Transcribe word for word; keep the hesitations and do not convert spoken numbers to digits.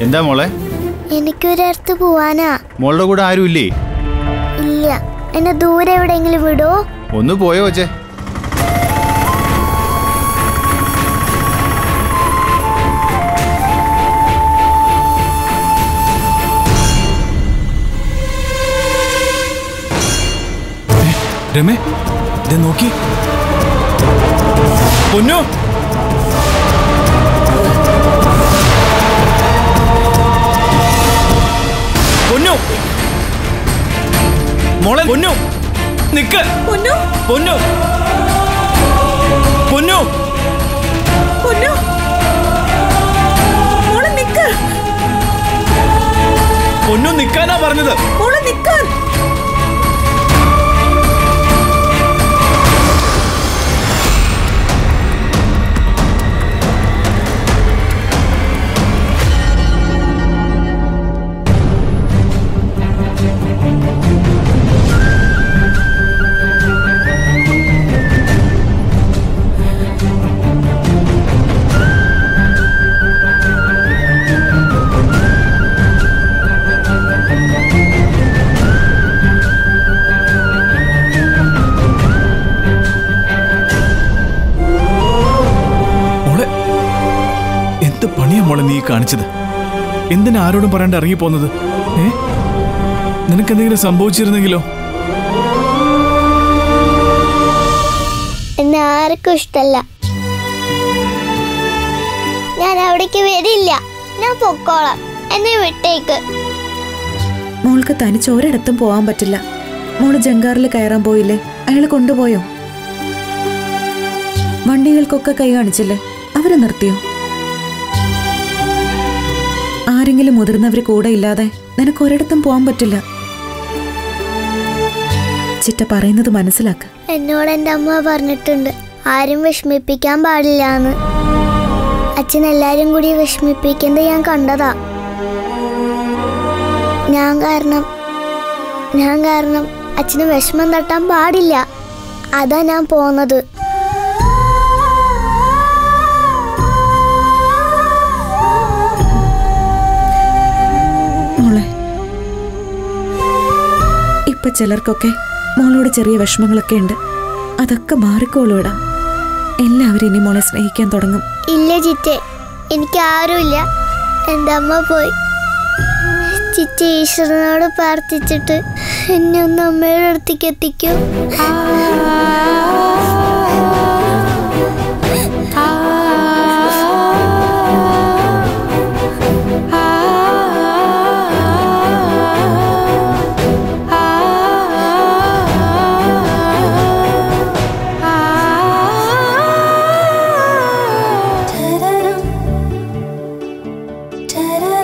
എന്താ മോളെ? എനിക്കൊരിടത്ത് പോവാനാ. മോളുടെ കൂടെ ആരും ഇല്ലേ? ഇല്ല. എന്നെ ദൂരെ എവിടെയെങ്കിലും വിടോ? ഒന്ന് പോയോ കൊച്ചേ? രമേ, ദേ നോക്കി. പൊന്നു, പൊന്നു, മോളെ പൊന്നു, നിക്ക്. പൊന്നു, പൊന്നു, പൊന്നു, പൊന്നു, മോളെ നിക്ക്. പൊന്നു നിക്കാനാ പറഞ്ഞത്. മോളെ നിക്കാൻ. മോളെ നീ കാണിച്ചത് എന്തിനാ ആരോടും പറയാണ്ട് ഇറങ്ങി പോന്നത്? ഏ നിനക്കെന്തെങ്കിലും സംഭവിച്ചിരുന്നെങ്കിലോ? എന്നെ ആർക്കും ഇഷ്ടല്ല. ഞാൻ അവിടേക്ക് വരില്ല. ഞാൻ പൊക്കോളാം. എന്നെ വിട്ടേക്ക്. മോൾക്ക് തനിച്ച് ഒരിടത്തും പോവാൻ പറ്റില്ല. മോള് ജങ്കാറിൽ കയറാൻ പോയില്ലേ? അയാൾ കൊണ്ടുപോയോ? വണ്ടികൾക്കൊക്കെ കൈ കാണിച്ചില്ലേ? അവരെ നിർത്തിയോ? ആരെങ്കിലും മുതിർന്നവര് കൂടെ ഇല്ലാതെ നിനക്ക് ഒരിടത്തും പോവാൻ പറ്റില്ല. ചിറ്റ പറയുന്നത് മനസ്സിലാക്ക. എന്നോട് എൻ്റെ അമ്മ പറഞ്ഞിട്ടുണ്ട് ആരും വിഷമിപ്പിക്കാൻ പാടില്ലാന്ന്. അച്ഛൻ എല്ലാരും കൂടി വിഷമിപ്പിക്കുന്നത് ഞാൻ കണ്ടതാ. ഞാൻ കാരണം ഞാൻ കാരണം അച്ഛന് വിഷമം തട്ടാൻ പാടില്ല. അതാ ഞാൻ പോന്നത്. ഇപ്പൊ ചിലർക്കൊക്കെ മോളോട് ചെറിയ വിഷമങ്ങളൊക്കെ ഉണ്ട്. അതൊക്കെ മാറിക്കോളൂടാ. എല്ലാവരും ഇനി മോളെ സ്നേഹിക്കാൻ തുടങ്ങും. ഇല്ല ചിറ്റേ, എനിക്ക് ആരുമില്ല. എൻ്റെ അമ്മ പോയി. ചിറ്റ ഈശ്വരനോട് പ്രാർത്ഥിച്ചിട്ട് എന്നെ ഒന്ന് അമ്മയുടെ അടുത്തേക്ക് എത്തിക്കൂ. Ta-da.